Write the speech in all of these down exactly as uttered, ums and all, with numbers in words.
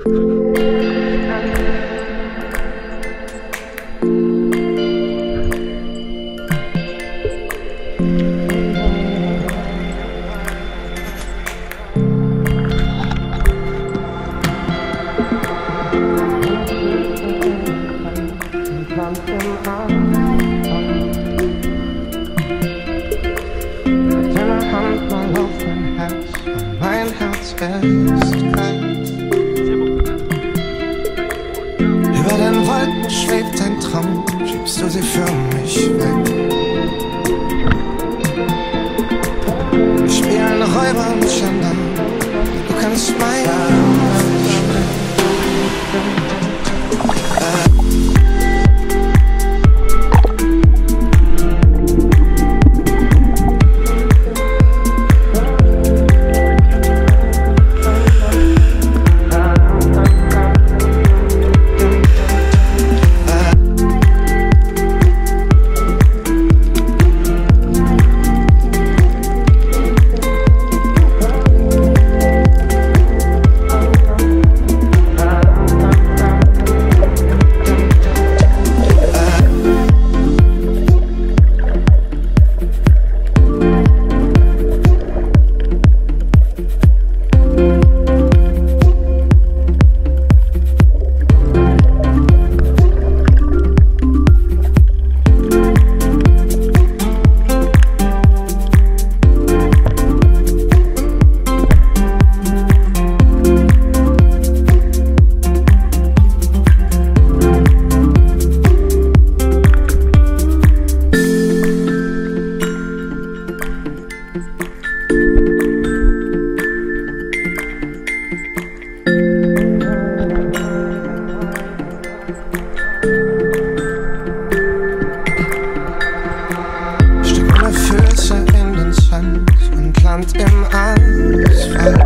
Mein Herz ist kalt. Über den Wolken schwebt ein Traum, schiebst du sie für mich weg. Wir spielen Räuber und Gendarmen, du kannst mein Land im Asphalt.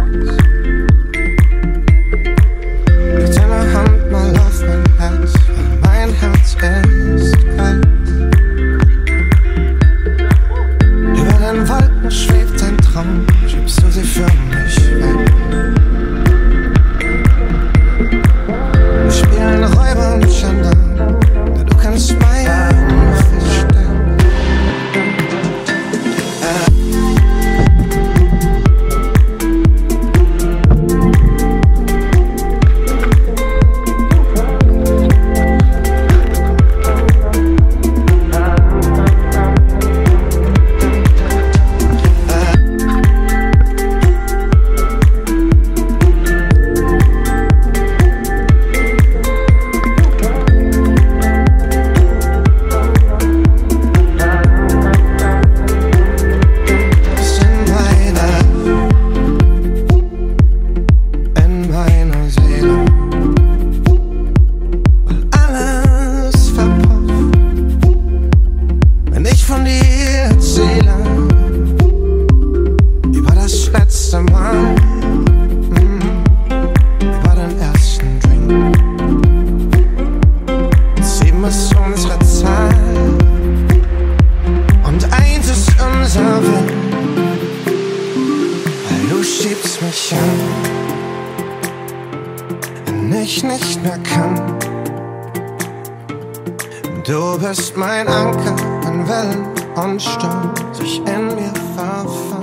Leg deine Hand mal auf mein Herz, weil mein Herz ist kalt. Über den Wolken schwebt ein Traum, schiebst du sie für mich weg. Wir spielen Räuber und Gendarmen, du kannst mein verstecken. Du schiebst mich an, wenn ich nicht mehr kann. Du bist mein Anker, wenn Wellen und Sturm sich in mir verfangen.